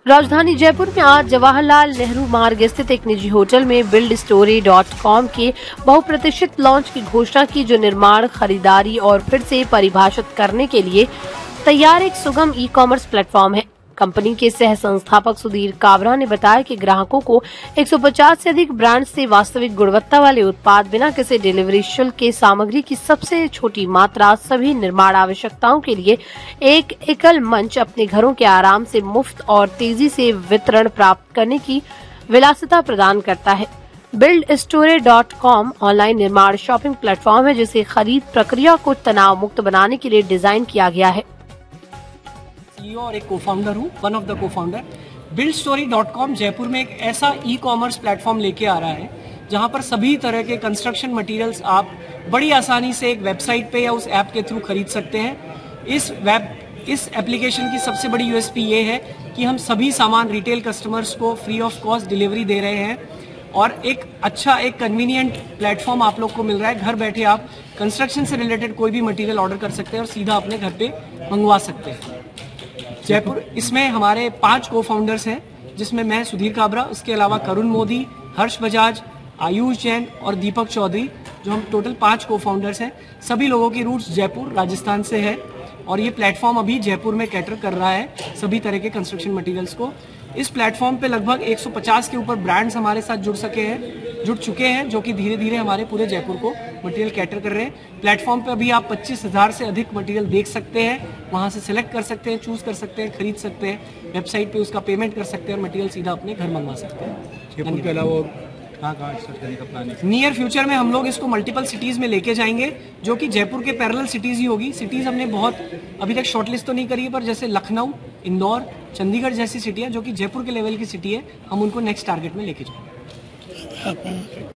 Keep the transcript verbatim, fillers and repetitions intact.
राजधानी जयपुर में आज जवाहरलाल नेहरू मार्ग स्थित एक निजी होटल में बिल्ड स्टोरी डॉट कॉम के बहुप्रतीक्षित लॉन्च की घोषणा की, जो निर्माण, खरीदारी और फिर से परिभाषित करने के लिए तैयार एक सुगम ई कॉमर्स प्लेटफॉर्म है। कंपनी के सह संस्थापक सुधीर काबरा ने बताया कि ग्राहकों को एक सौ पचास से अधिक ब्रांड से वास्तविक गुणवत्ता वाले उत्पाद, बिना किसी डिलीवरी शुल्क के सामग्री की सबसे छोटी मात्रा, सभी निर्माण आवश्यकताओं के लिए एक एकल मंच अपने घरों के आराम से मुफ्त और तेजी से वितरण प्राप्त करने की विलासिता प्रदान करता है। Build story dot com online निर्माण शॉपिंग प्लेटफॉर्म है, जिसे खरीद प्रक्रिया को तनाव मुक्त बनाने के लिए डिजाइन किया गया है। सीईओ और एक को-फाउंडर हूँ, one of the co-founder. Build story dot com Jaipur में एक ऐसा ई कॉमर्स प्लेटफॉर्म लेके आ रहा है जहाँ पर सभी तरह के कंस्ट्रक्शन मटेरियल्स आप बड़ी आसानी से एक वेबसाइट पे या उस ऐप के थ्रू खरीद सकते हैं। इस वेब इस एप्लीकेशन की सबसे बड़ी यूएसपी ये है कि हम सभी सामान रिटेल कस्टमर्स को फ्री ऑफ कॉस्ट डिलीवरी दे रहे हैं और एक अच्छा एक कन्वीनियंट प्लेटफॉर्म आप लोग को मिल रहा है। घर बैठे आप कंस्ट्रक्शन से रिलेटेड कोई भी मटेरियल ऑर्डर कर सकते हैं और सीधा अपने घर पे मंगवा सकते हैं। जयपुर इसमें हमारे पांच को फाउंडर्स हैं, जिसमें मैं सुधीर काबरा, उसके अलावा करुण मोदी, हर्ष बजाज, आयुष जैन और दीपक चौधरी, जो हम टोटल पांच को फाउंडर्स हैं। सभी लोगों की रूट्स जयपुर राजस्थान से है और ये प्लेटफॉर्म अभी जयपुर में कैटर कर रहा है सभी तरह के कंस्ट्रक्शन मटेरियल्स को। इस प्लेटफॉर्म पे लगभग एक सौ पचास के ऊपर ब्रांड्स हमारे साथ जुड़ सके हैं जुड़ चुके हैं जो कि धीरे धीरे हमारे पूरे जयपुर को मटेरियल कैटर कर रहे हैं। प्लेटफॉर्म पे अभी आप पच्चीस हजार से अधिक मटेरियल देख सकते हैं, वहां से सिलेक्ट कर सकते हैं, चूज कर सकते हैं, खरीद सकते हैं, वेबसाइट पे उसका पेमेंट कर सकते हैं और मटेरियल सीधा अपने घर मंगवा सकते हैं। जयपुर के अलावा कहाँ कहाँ स्टार्ट करने का प्लान है? नियर फ्यूचर में हम लोग इसको मल्टीपल सिटीज में लेके जाएंगे, जो कि जयपुर के पैरेलल सिटीज ही होगी। सिटीज हमने बहुत अभी तक शॉर्टलिस्ट तो नहीं करी है, पर जैसे लखनऊ, इंदौर, चंडीगढ़ जैसी सिटी है जो कि जयपुर के लेवल की सिटी है, हम उनको नेक्स्ट टारगेट में लेके जाएंगे।